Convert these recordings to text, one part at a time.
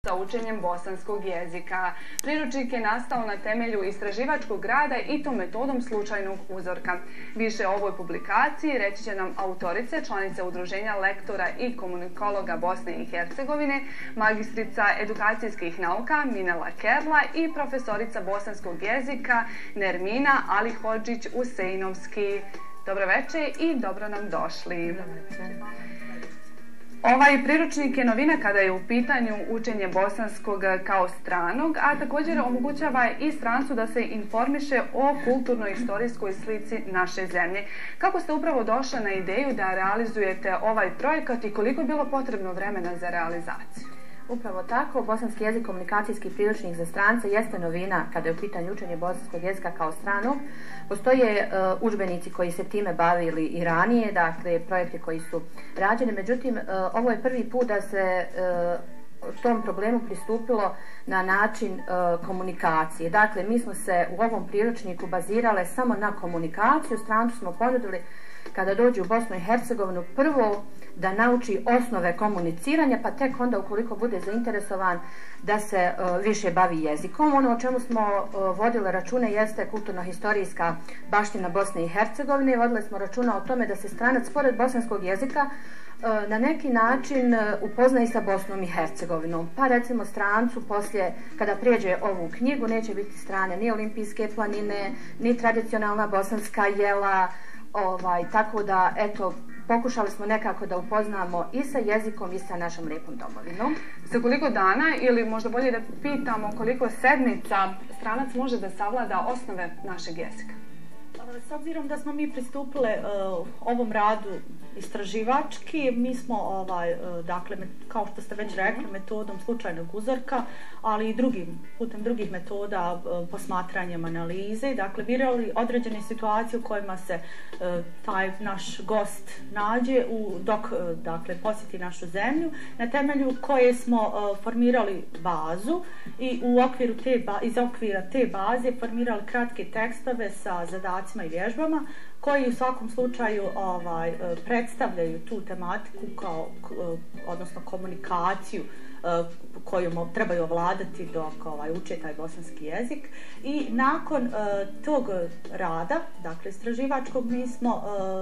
sa učenjem bosanskog jezika. Priručnik je nastao na temelju istraživačkog rada i to metodom slučajnog uzorka. Više o ovoj publikaciji reći će nam autorice, članice Udruženja lektora i komunikologa Bosne i Hercegovine, magistrica edukacijskih nauka Minela Kerla i profesorica bosanskog jezika Nermina Alihodžić-Usejnovski. Dobro večer i dobro nam došli. Ovaj priručnik je novina kada je u pitanju učenje bosanskog kao stranog, a također omogućava i strancu da se informiše o kulturno-istorijskoj slici naše zemlje. Kako ste upravo došli na ideju da realizujete ovaj projekat i koliko je bilo potrebno vremena za realizaciju? Upravo tako, bosanski jezik komunikacijski priručnik za strance jeste novina kada je u pitanju učenje bosanskog jezika kao stranog. Postoje udžbenici koji se time bavili i ranije, dakle projekti koji su rađeni, međutim ovo je prvi put da se tom problemu pristupilo na način komunikacije. Dakle, mi smo se u ovom priručniku bazirale samo na komunikaciju, strancu smo ponudili kada dođe u Bosnu i Hercegovinu prvo da nauči osnove komuniciranja, pa tek onda ukoliko bude zainteresovan da se više bavi jezikom. Ono o čemu smo vodile račune jeste kulturno-historijska baština Bosne i Hercegovine. Vodile smo računa o tome da se stranac pored bosanskog jezika na neki način upoznaje sa Bosnom i Hercegovinom. Pa recimo strancu poslije, kada prijeđe ovu knjigu, neće biti strane ni olimpijske planine, ni tradicionalna bosanska jela, tako da, eto, pokušali smo nekako da upoznamo i sa jezikom i sa našom lijepom domovinom. Za koliko dana, ili možda bolje da pitamo koliko sedmica stranac može da savlada osnove našeg jezika? S obzirom da smo mi pristupile ovom radu istraživački, mi smo, dakle, kao što ste već rekli, metodom slučajnog uzorka, ali i putem drugih metoda, posmatranjem analize, dakle, birali određene situacije u kojima se taj naš gost nađe dok, dakle, posjeti našu zemlju, na temelju koje smo formirali bazu i iz okvira te baze formirali kratke tekstove sa zadacima i vježbama koji u svakom slučaju predstavljaju tu tematiku odnosno komunikaciju koju trebaju ovladati dok uče taj bosanski jezik. I nakon tog rada, dakle istraživačkog, mi smo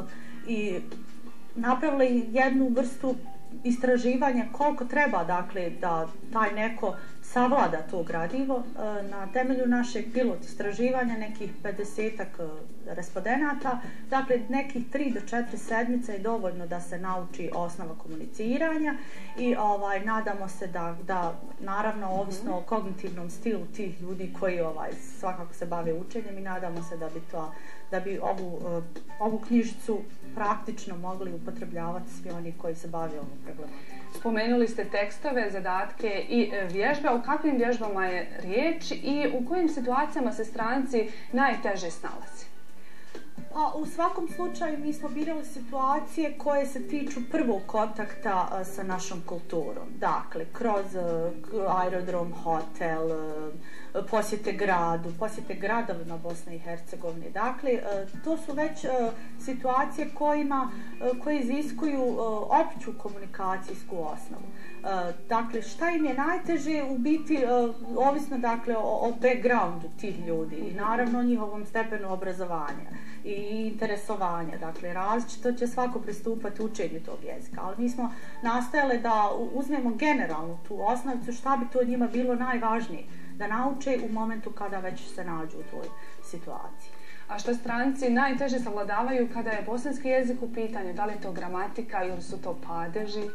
i napravili jednu vrstu istraživanja koliko treba, dakle, da taj neko savlada to gradivo. Na temelju našeg pilot istraživanja nekih 50-ak respondenata, dakle nekih 3 do 4 sedmice je dovoljno da se nauči osnova komuniciranja i nadamo se da naravno ovisno o kognitivnom stilu tih ljudi koji svakako se bave učenjem, i nadamo se da bi ovu knjižicu praktično mogli upotrebljavati svi oni koji se bave ovom problematikom. Spomenuli ste tekstove, zadatke i vježbe. O kakvim vježbama je riječ i u kojim situacijama se stranci najteže snalazi? Pa, u svakom slučaju mi smo birali situacije koje se tiču prvog kontakta sa našom kulturom. Dakle, kroz aerodrom, hotel, posjete gradu, posjete gradovima Bosne i Hercegovine. Dakle, to su već situacije koje iziskuju opću komunikacijsku osnovu. Dakle, šta im je najteže, u biti ovisno, dakle, o backgroundu tih ljudi i naravno o njihovom stepenu obrazovanja i interesovanja. Dakle, različito će svako pristupati učenju tog jezika, ali mi smo nastojali da uzmemo generalnu tu osnovicu šta bi to njima bilo najvažnije da nauče u momentu kada već se nađu u toj situaciji. A što stranci najteže savladavaju kada je bosanski jezik u pitanju? Da li je to gramatika ili su to padeži?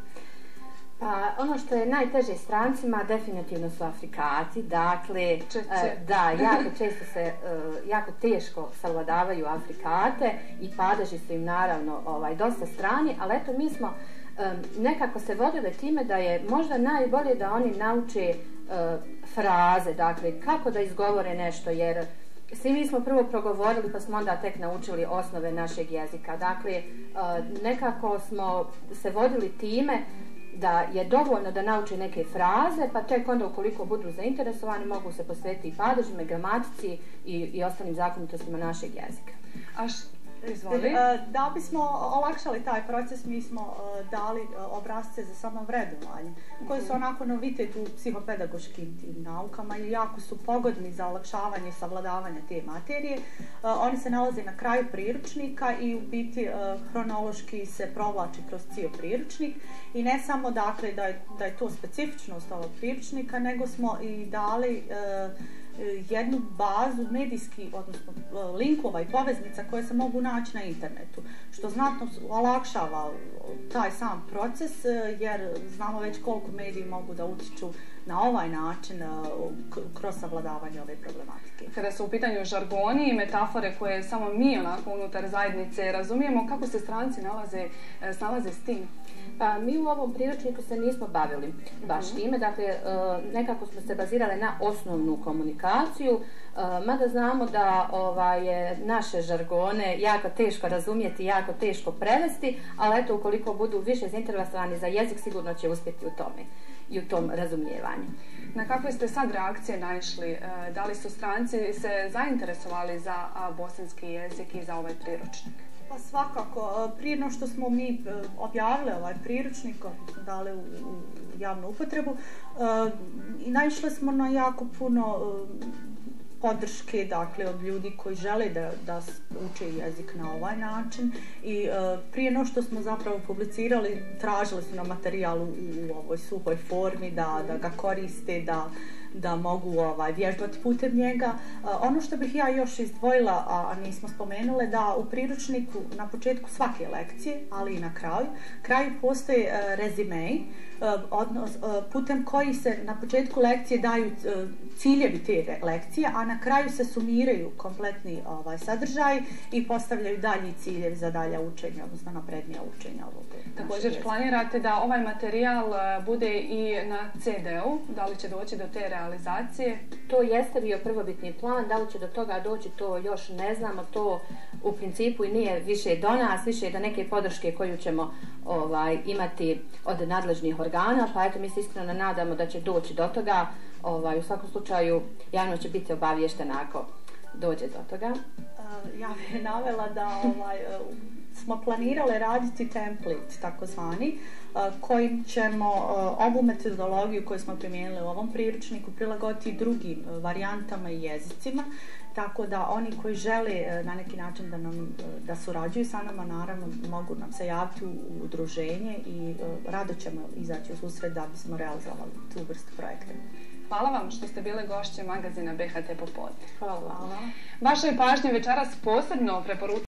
Pa, ono što je najteže strancima definitivno su Afrikaci, dakle, da, jako teško savladavaju Afrikate i padeži su im naravno dosta strani, ali eto mi smo nekako se vodile time da je možda najbolje da oni nauče fraze, dakle, kako da izgovore nešto, jer svi mi smo prvo progovorili pa smo onda tek naučili osnove našeg jezika. Dakle, nekako smo se vodili time da je dovoljno da nauče neke fraze, pa tek onda ukoliko budu zainteresovani mogu se posvetiti i padežima, gramatici i ostalim zakonitostima našeg jezika. Izvoli. Da bismo olakšali taj proces, mi smo dali obrasce za samovrednovanje, koji su onako novitet u psihopedagoškim tim naukama i jako su pogodni za olakšavanje i savladavanje te materije. Oni se nalaze na kraju priručnika i u biti hronološki se provlači kroz cijel priručnik i ne samo dakle da je to specifičnost ovog priručnika, nego smo i dali jednu bazu medijskih, odnosno linkova i poveznica koje se mogu naći na internetu, što znatno olakšava taj sam proces, jer znamo već koliko mediji mogu da utiču na ovaj način kroz savladavanje ove problematike. Kada su u pitanju žargoni i metafore koje samo mi onako unutar zajednice razumijemo, kako se stranci snalaze s tim? Pa mi u ovom priručniku se nismo bavili baš time, dakle nekako smo se bazirali na osnovnu komunikaciju, mada znamo da je naše žargone jako teško razumjeti, jako teško prevesti, ali eto ukoliko budu više zainteresovani za jezik, sigurno će uspjeti u tome i u tom razumijevanju. Na kakve ste sad reakcije naišli? Da li su stranci se zainteresovali za bosanski jezik i za ovaj priručnik? Pa svakako, prije no što smo mi objavili ovaj priručnik, dali u javnu upotrebu, naišli smo na jako puno podrške, dakle, od ljudi koji žele da uče jezik na ovaj način i prije no što smo zapravo publicirali, tražili su nam materijal u ovoj suhoj formi, da ga koriste, da mogu vježbati putem njega. Ono što bih ja još izdvojila, a nismo spomenule, da u priručniku na početku svake lekcije, ali i na kraju postoje rezimej, putem koji se na početku lekcije daju ciljevi te lekcije, a na kraju se sumiraju kompletni sadržaj i postavljaju dalji ciljevi za dalja učenja, odnosno naprednija učenja ovog. Također planirate da ovaj materijal bude i na CD-u, da li će doći do te realizacije? To jeste bio prvobitni plan, da li će do toga doći, to još ne znamo, to u principu i nije više do nas, više je do neke podrške koju ćemo imati od nadležnih organa, pa eto mi se iskreno nadamo da će doći do toga. U svakom slučaju javnost će biti obaviještena ako dođe do toga. Ja bih navela da smo planirali raditi template takozvani, kojim ćemo ovu metodologiju koju smo primijenili u ovom priručniku prilagoditi drugim varijantama i jezicima, tako da oni koji žele na neki način da surađuju sa nama, naravno mogu nam se javiti u udruženje i rado ćemo izaći u susret da bismo realizovali tu vrstu projekta. Hvala vam što ste bile gošće magazina BHT Popodne. Hvala. Vaša je pažnja večeras posebno preporučena